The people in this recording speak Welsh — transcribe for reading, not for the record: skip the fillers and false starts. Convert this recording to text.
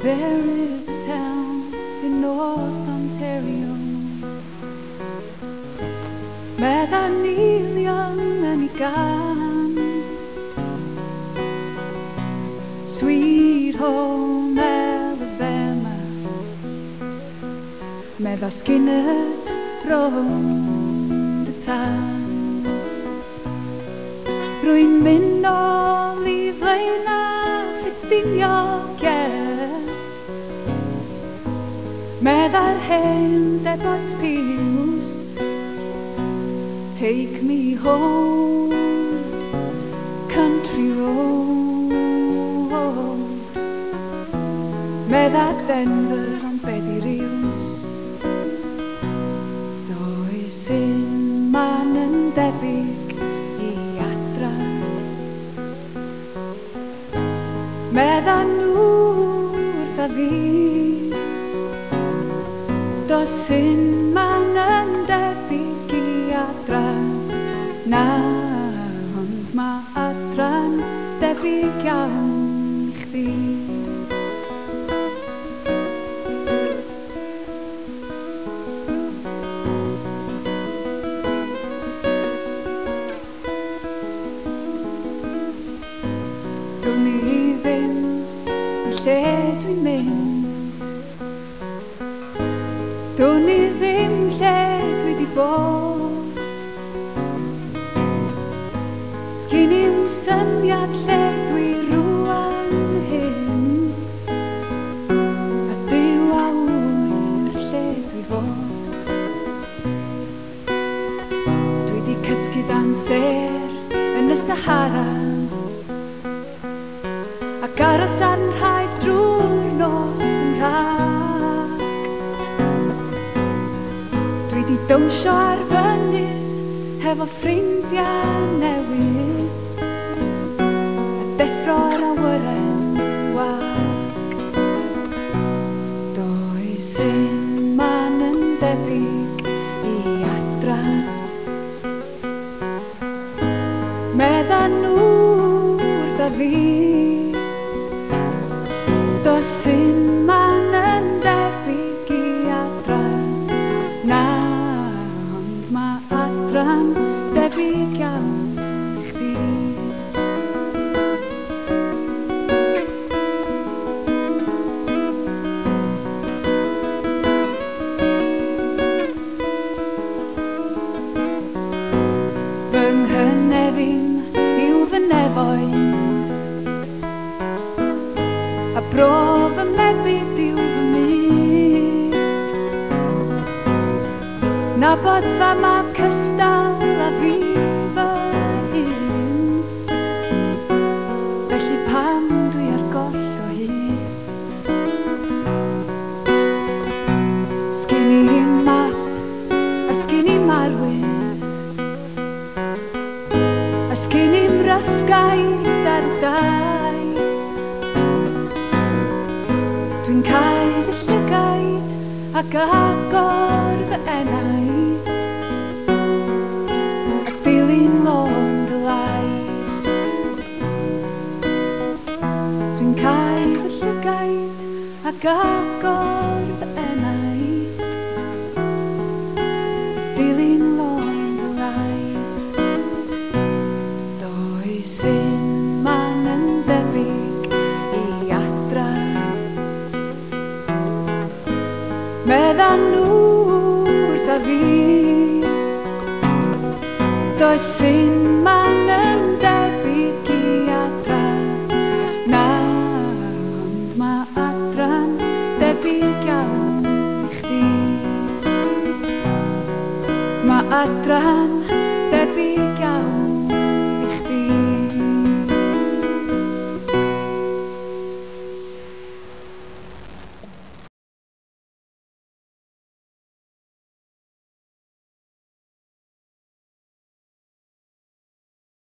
There is a town in North Ontario Meddanielion and Igan, Sweet Home Alabama, Medda skinnet rownd y tân. Rwy'n mynd nôl I flaena Ffestiniog, Medda'r hen debot piws, take me home, country road. Medda Denver on bediriws, does un man yn debyg I adran. Medda nhw wrtha fi, does un man yn debyg I adran. Na, ond ma' adran debyg iawn I chdi. Dwn I ddim yn lle dwi'n mynd, dwn I ddim lle dwi 'di bod. Sgin i'w syniad lle dwi rŵan hyn, a Duw a wyr lle dwi fod. Dwi 'di cysgu dan ser yn y Sahara, ac aros ar nrhaed drwy'r nos yn rhag. Dwi 'di dawnsio ar fynydd hefo ffrindiau newydd, a deffro ar awyren wag. Does un man yn debyg I adran. Medda nhw wrtha fi, does un man yn debyg I adran. Na, ond ma' adran debyg iawn I chdi. Fy nghynnefin yw fy nefoedd, a brof y mebyd yw fy myd. Nabod fama cystal a fi fy hun, felly pam dwi ar goll o hyd. Sgin I map a sgin I marwydd, a sgin I'm ryffgaid ar y daith. Dwi'n cael y llygaid ac agor fy enaid, a dilyn lond y lais. Dwi'n cael y llygaid ac agor fy enaid, dilyn lond y lais. Does un man yn debyg I adran. Medda nhw wrtha fi, does un man yn debyg I adran. Na, ond ma' adran debyg iawn I chdi. Ma' adran debyg